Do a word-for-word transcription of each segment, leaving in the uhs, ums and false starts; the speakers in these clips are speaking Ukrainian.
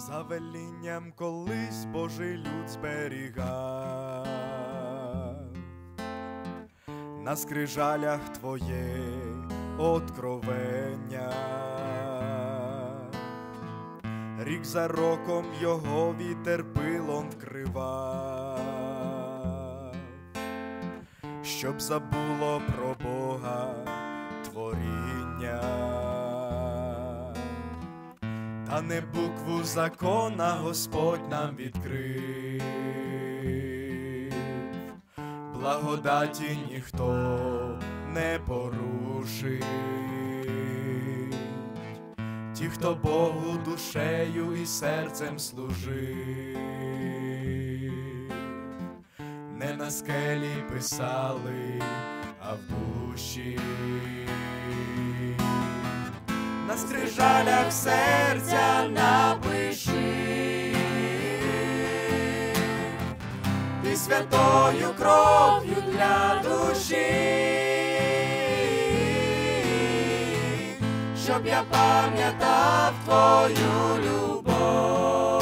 За велінням колись Божий люд зберігав, на скрижалях твоє откровення, рік за роком його вітер пилом вкривав, щоб забуло про Бога творіння. Та не букву закона Господь нам відкрив, благодаті ніхто не порушить. Ті, хто Богу душею і серцем служив, не на скелі писали, а в душі. На скрижалях серця напиши, ти святою кров'ю для душі, щоб я пам'ятав твою любов,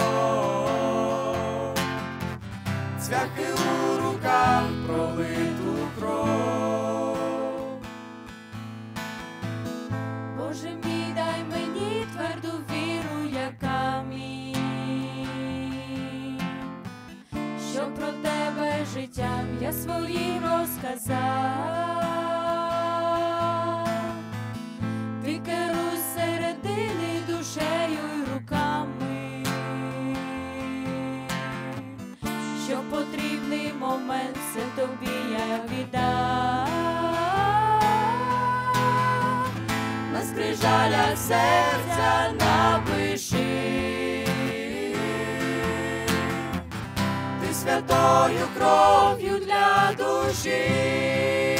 цвяхи у руках, пролиту кров. Боже мій, дай мені тверду віру, як камінь, щоб про тебе життям я своїм розказав. Ти керуй середини душею й руками, що потрібний момент все тобі я віддам. На скрижалях серця напиши, ти святою кров'ю для душі,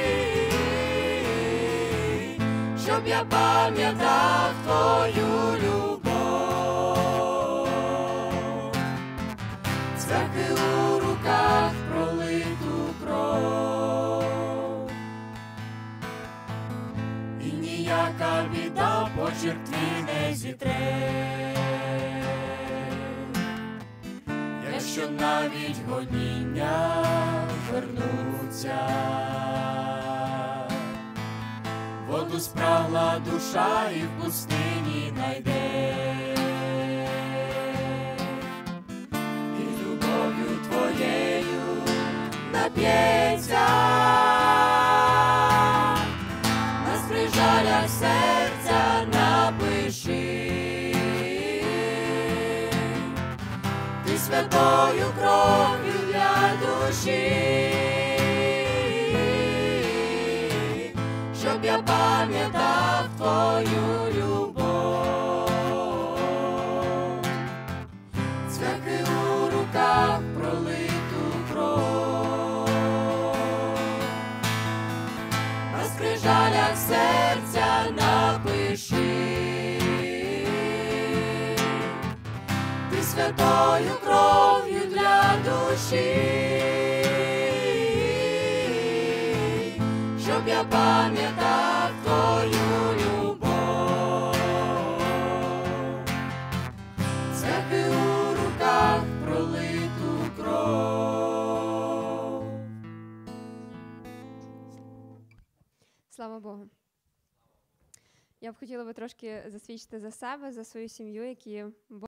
щоб я пам'ятав твою любов, цвяхи у руках, пролиту кров. І ніяка біда почерк твій не зітре, якщо навіть гоніння вернуться. Воду спрагла душа і в пустині найде, і любов'ю твоєю нап'ється. На скрижалях серця напиши, ти святою кров'ю для душі, щоб я пам'ятав твою любов, цвяхи у руках, пролиту кров. На скрижалях серця напиши, ти святою кров'ю для душі, щоб я пам'ятав твою любов, цвяхи у руках, пролиту кров. Слава Богу. Я б хотіла би трошки засвідчити за себе, за свою сім'ю, які